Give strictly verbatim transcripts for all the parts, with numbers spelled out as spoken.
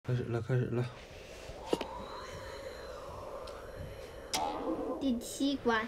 开始了，开始了。 第七关，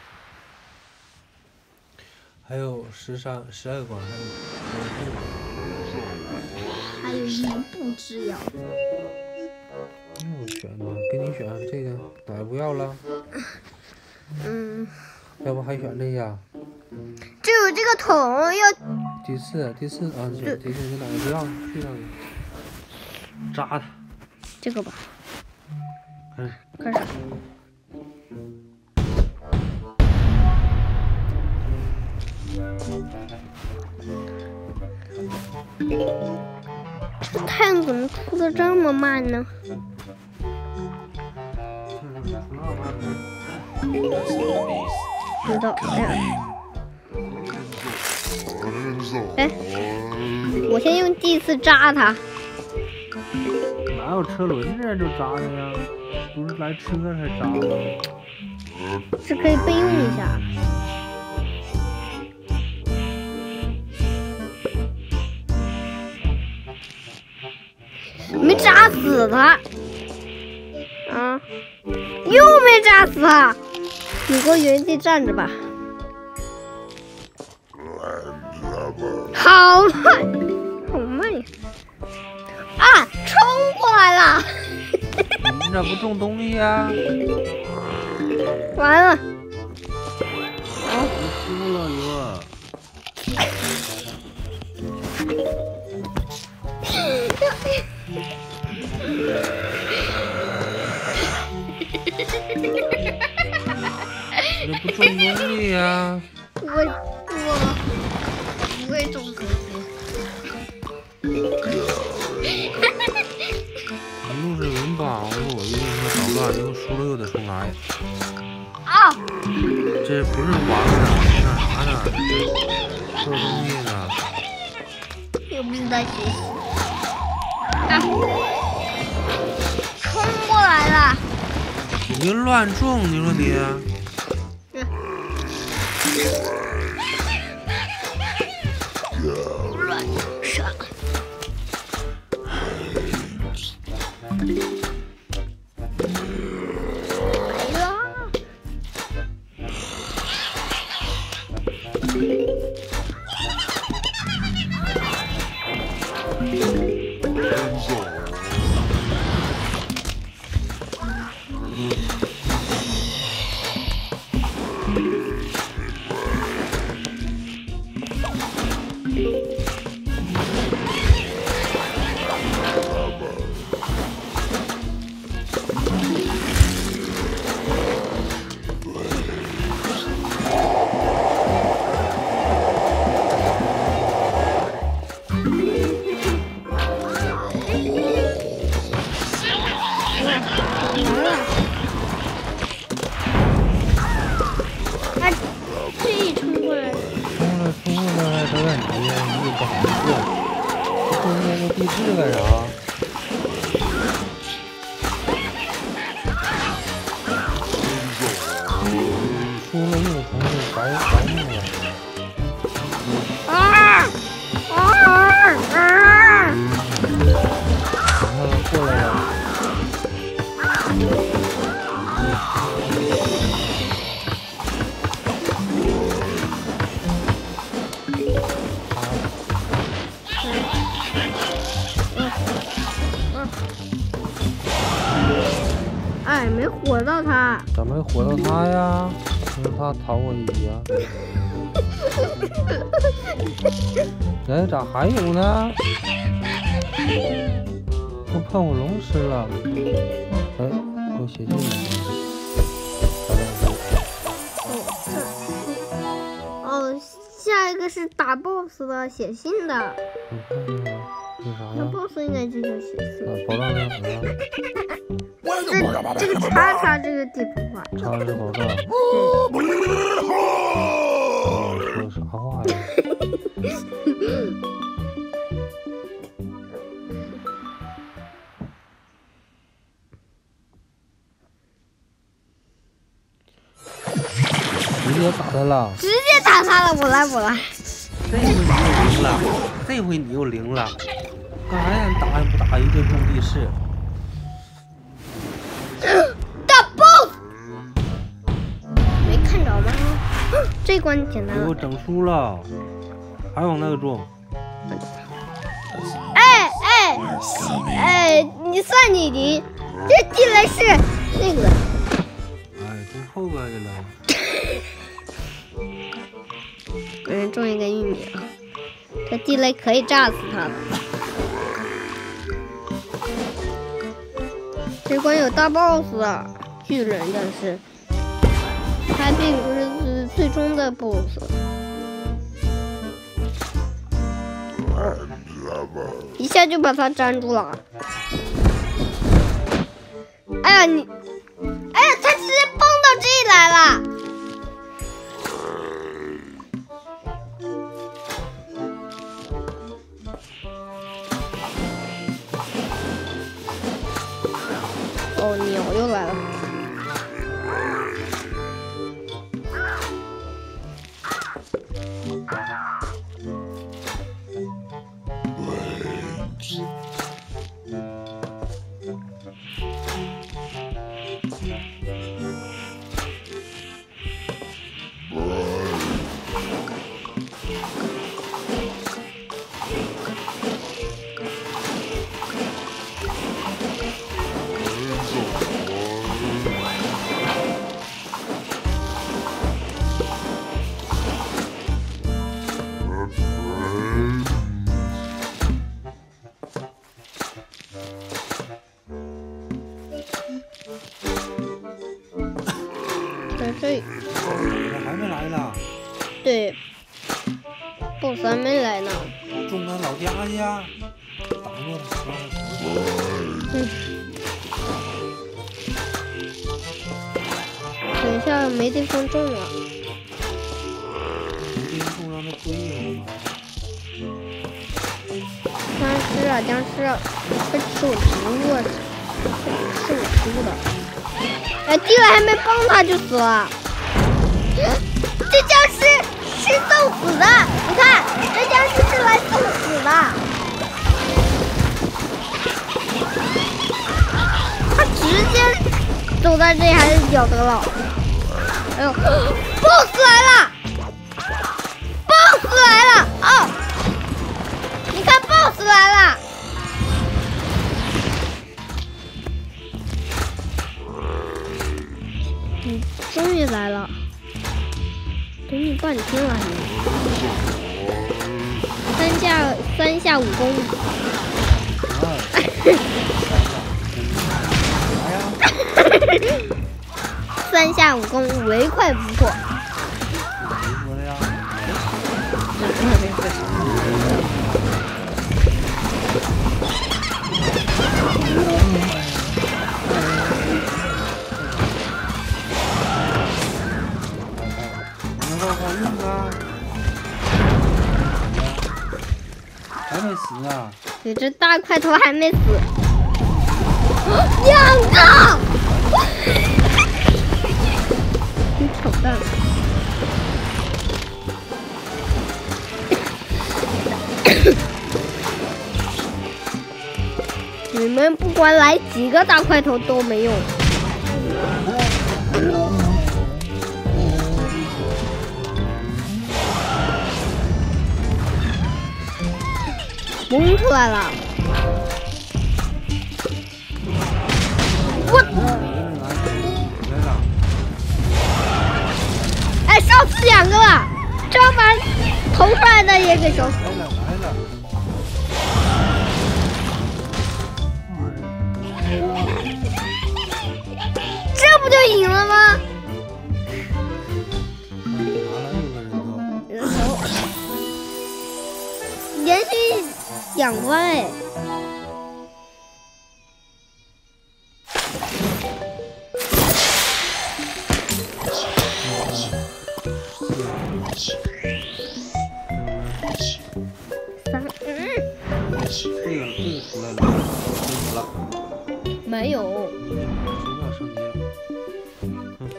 还有十三、十二关， 还有一步之遥。 又选吧，给你选这个，哪个不要了？ 嗯， 要不还选这个？ 就有这个桶要。 第四，第四啊，选第四，你哪个不要？这个扎它。 这个吧。 开始。 开始。太阳怎么出的这么慢呢？知道，哎呀，哎，我先用第四扎它。 哪有车轮子就扎的呀？不是来车才扎的。 是可以备用一下。没扎死他，啊，又没扎死他，你给我原地站着吧。好慢，好慢呀！啊，冲过来了！ 你咋不种东西呀？ 完了， 你输了你们。你不种东西呀？ 我我不会种东西。 一路是文榜，我一路是捣乱，一路输了又得重来。 啊！ 这不是玩呢，这干啥呢？做东西呢。 又不是在学习。啊！冲过来了！ 你别乱种，你说你。 乱射。来了。地质干啥？输了又重新白白弄了。 啊啊啊！ 你看过来了。 哎，没火到他。 咋没火到他呀？因为他逃过一劫呀。哎，咋还有呢？都喷火龙吃了。哎，给我写信了。 哦，下一个是打 boss 的，写信的。 我看看，这啥呀？ 那 boss 应该就叫写信。 啊，宝藏呢？ 这这个叉叉这个地图画。 叉是宝藏。说啥话呀？直接打他了， 直接打他了，我来我来。 这回你又灵了，这回你又灵了，干啥呀？打也不打一个。 个种地室。 大 boss 没看着吗？这关简单了。 给我整输了，还往那个种。 哎哎哎，你算你赢，这地雷是那个。 哎，从后边去了。 有人种一根玉米了，这地雷可以炸死他了。这关有大 boss 啊，巨人，但是他并不是最终的 boss。一下就把他粘住了。哎呀你，哎呀，他直接蹦到这里来了。哦，鸟又来了。在这里。 我还没来呢。 对 ，boss 还没来呢。 种咱老家去呀，挡住他。 嗯。等一下没地方种了。 没地方种让他堆上。 僵尸啊僵尸啊，快吃我植物啊！快吃我植物的。哎，地雷还没崩他就死了。这僵尸是送死的，你看，这僵尸是来送死的。他直接走到这里还是咬得了。哎呦 ，boss 来了 ，boss 来了哦！你看 boss 来了。你终于来了，等你半天了你。三下三下武功。三下武功唯快不破。 我的呀。还没死呢。 对，这大块头还没死。两个！你扯淡！你们不管来几个大块头都没用。蒙出来了！我，哎，烧死两个了，这要把投出来的也给烧死了。这不就赢了吗？人头，连续两关哎。三，嗯。 这个这个出来了，死了。 没有。 谁要升级了？嗯。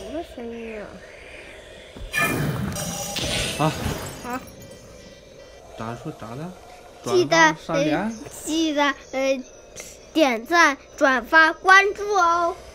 个声音啊？ 好， 好， 咋说咋的？ 记得转发三连呃，记得呃点赞、转发、关注哦。